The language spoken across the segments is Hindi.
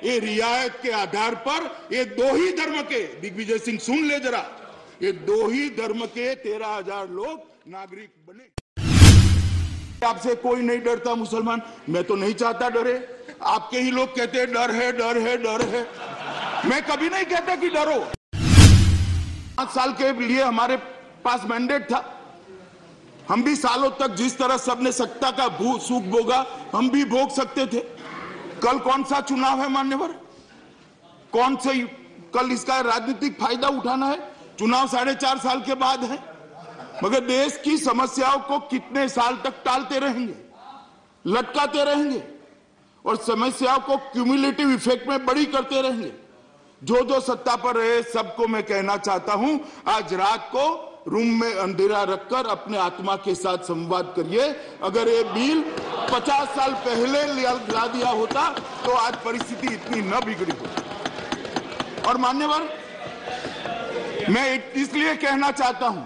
ये रियायत के आधार पर ये दो ही धर्म के, दिग्विजय सिंह सुन ले जरा, ये दो ही धर्म के 13,000 लोग नागरिक बने। आपसे कोई नहीं डरता मुसलमान, मैं तो नहीं चाहता डरे। आपके ही लोग कहते हैं डर है, डर है, डर है। मैं कभी नहीं कहता कि डरो। 5 साल के लिए हमारे पास मैंडेट था, हम भी सालों तक जिस तरह सबने सत्ता का सुख भोगा हम भी भोग सकते थे। कल कौन सा चुनाव है मान्यवर, कौन से कल इसका राजनीतिक फायदा उठाना है? चुनाव 4.5 साल के बाद है, मगर देश की समस्याओं को कितने साल तक टालते रहेंगे, लटकाते रहेंगे और समस्याओं को क्यूमुलेटिव इफेक्ट में बड़ी करते रहेंगे। जो सत्ता पर रहे सबको मैं कहना चाहता हूं, आज रात को रूम में अंधेरा रखकर अपने आत्मा के साथ संवाद करिए। अगर ये बिल 50 साल पहले ला दिया होता तो आज परिस्थिति इतनी न बिगड़ी होती। और मान्यवर, मैं इसलिए कहना चाहता हूं,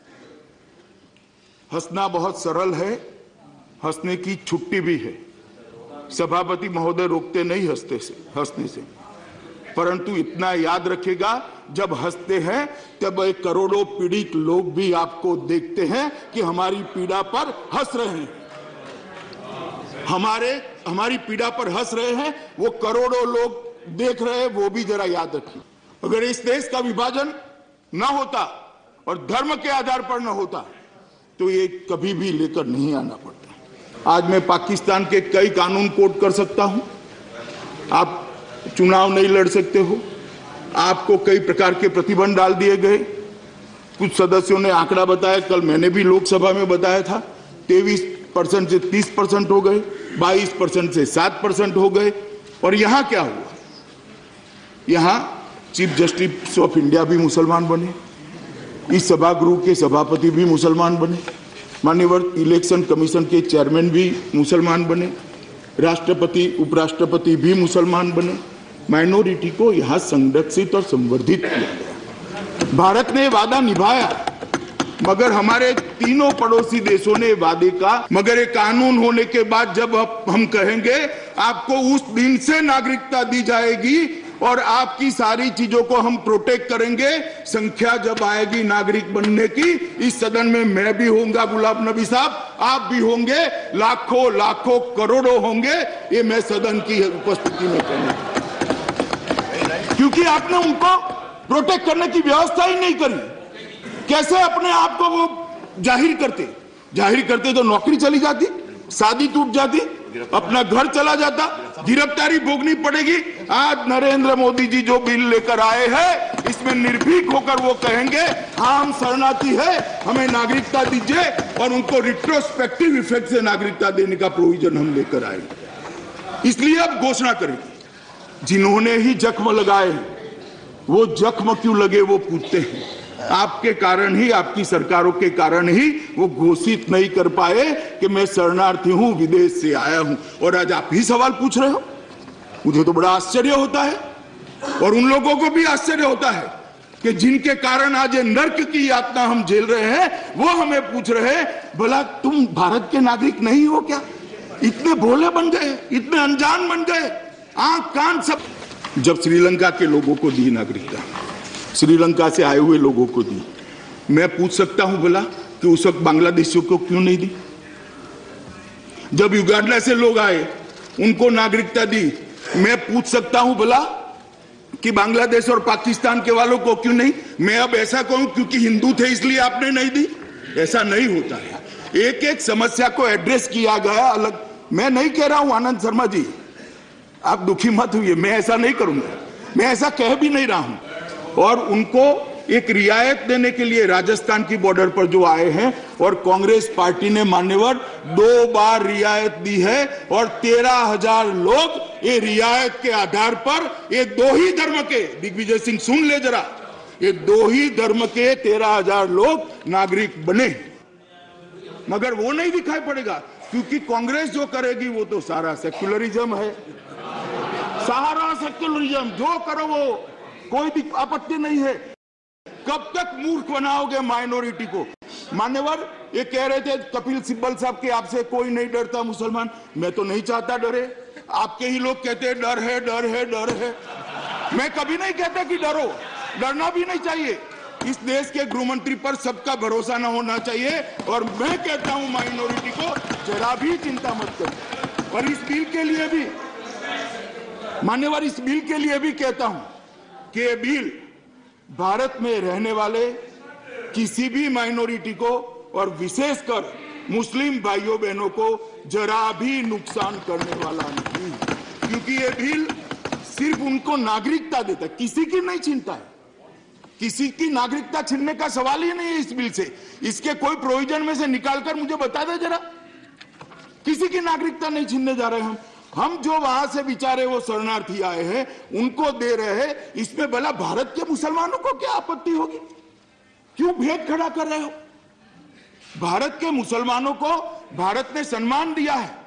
हंसना बहुत सरल है, हंसने की छुट्टी भी है। सभापति महोदय रोकते नहीं हंसने से, परंतु इतना याद रखिएगा, जब हंसते हैं तब एक करोड़ों पीड़ित लोग भी आपको देखते हैं कि हमारी पीड़ा पर हंस रहे हैं, हमारी पीड़ा पर हंस रहे हैं, वो करोड़ों लोग देख रहे हैं, वो भी जरा याद रखिए। अगर इस देश का विभाजन ना होता और धर्म के आधार पर ना होता तो ये कभी भी लेकर नहीं आना पड़ता। आज मैं पाकिस्तान के कई कानून कोट कर सकता हूं, आप चुनाव नहीं लड़ सकते हो, आपको कई प्रकार के प्रतिबंध डाल दिए गए। कुछ सदस्यों ने आंकड़ा बताया, कल मैंने भी लोकसभा में बताया था, 23% से 30% हो गए, 22% से 7% हो गए। और यहां क्या हुआ, यहां चीफ जस्टिस ऑफ इंडिया भी मुसलमान बने, इस सभागृह के सभापति भी मुसलमान बने, माननीय इलेक्शन कमीशन के चेयरमैन भी मुसलमान बने, राष्ट्रपति उपराष्ट्रपति भी मुसलमान बने। माइनॉरिटी को यहां संरक्षित और संवर्धित किया गया। भारत ने वादा निभाया, मगर हमारे तीनों पड़ोसी देशों ने वादे का, मगर एक कानून होने के बाद जब हम कहेंगे आपको उस दिन से नागरिकता दी जाएगी और आपकी सारी चीजों को हम प्रोटेक्ट करेंगे, संख्या जब आएगी नागरिक बनने की, इस सदन में मैं भी होऊंगा, गुलाब नबी साहब आप भी होंगे, लाखों लाखों करोड़ों होंगे, ये मैं सदन की उपस्थिति में कहूंगा, क्योंकि आपने उनको प्रोटेक्ट करने की व्यवस्था ही नहीं करी। कैसे अपने आप को वो जाहिर करते तो नौकरी चली जाती, शादी टूट जाती, अपना घर चला जाता, गिरफ्तारी भोगनी पड़ेगी। आज नरेंद्र मोदी जी जो बिल लेकर आए हैं, इसमें निर्भीक होकर वो कहेंगे हाँ हम शरणार्थी है, हमें नागरिकता दीजिए, और उनको रिट्रोस्पेक्टिव इफेक्ट से नागरिकता देने का प्रोविजन हम लेकर आए। इसलिए अब घोषणा करेंगे, जिन्होंने ही जख्म लगाए वो जख्म क्यों लगे वो पूछते हैं। आपके कारण ही, आपकी सरकारों के कारण ही वो घोषित नहीं कर पाए कि मैं शरणार्थी हूं, विदेश से आया हूं, और आज आप ही सवाल पूछ रहे हो। मुझे तो बड़ा आश्चर्य होता है, और उन लोगों को भी आश्चर्य होता है कि जिनके कारण आज ये नर्क की यातना हम झेल रहे हैं, वो हमें पूछ रहे हैं भला तुम भारत के नागरिक नहीं हो क्या? इतने भोले बन गए, इतने अनजान बन गए, आंख कान सब। जब श्रीलंका के लोगों को दी नागरिकता, श्रीलंका से आए हुए लोगों को दी, मैं पूछ सकता हूं भला कि उस वक्त बांग्लादेशियों को क्यों नहीं दी? जब युगांडा से लोग आए उनको नागरिकता दी, मैं पूछ सकता हूं भला कि बांग्लादेश और पाकिस्तान के वालों को क्यों नहीं? मैं अब ऐसा कहूं क्योंकि हिंदू थे इसलिए आपने नहीं दी? ऐसा नहीं होता है। एक एक समस्या को एड्रेस किया गया अलग। मैं नहीं कह रहा हूं आनंद शर्मा जी, आप दुखी मत हुई, मैं ऐसा नहीं करूंगा, मैं ऐसा कह भी नहीं रहा हूं। और उनको एक रियायत देने के लिए राजस्थान की बॉर्डर पर जो आए हैं, और कांग्रेस पार्टी ने मान्यवर 2 बार रियायत दी है, और 13,000 लोग ये रियायत के आधार पर, ये दो ही धर्म के, दिग्विजय सिंह सुन ले जरा, ये दो ही धर्म के 13,000 लोग नागरिक बने। मगर वो नहीं दिखाई पड़ेगा, क्योंकि कांग्रेस जो करेगी वो तो सारा सेक्युलरिज्म है, सारा सेक्युलरिज्म, जो करो वो कोई आपत्ति नहीं है। कब तक मूर्ख बनाओगे माइनॉरिटी को? मान्यवर, ये कह रहे थे कपिल सिब्बल साहब के आपसे कोई नहीं डरता मुसलमान, मैं तो नहीं चाहता डरे। आपके ही लोग कहते हैं डर है, डर है, डर है। मैं कभी नहीं कहता कि डरो, डरना भी नहीं चाहिए। इस देश के गृह मंत्री पर सबका भरोसा न होना चाहिए। और मैं कहता हूं माइनॉरिटी को जरा भी चिंता मत करो। और इस बिल के लिए भी मान्यवर, इस बिल के लिए भी कहता हूं कि ये बिल भारत में रहने वाले किसी भी माइनॉरिटी को और विशेषकर मुस्लिम भाइयों बहनों को जरा भी नुकसान करने वाला नहीं, क्योंकि ये बिल सिर्फ उनको नागरिकता देता है, किसी की नहीं छीनता है। किसी की नागरिकता छीनने का सवाल ही नहीं है इस बिल से। इसके कोई प्रोविजन में से निकालकर मुझे बता दे जरा। किसी की नागरिकता नहीं छीनने जा रहे हम जो वहां से बेचारे वो शरणार्थी आए हैं उनको दे रहे हैं। इसमें भला भारत के मुसलमानों को क्या आपत्ति होगी? क्यों भेद खड़ा कर रहे हो? भारत के मुसलमानों को भारत ने सम्मान दिया है।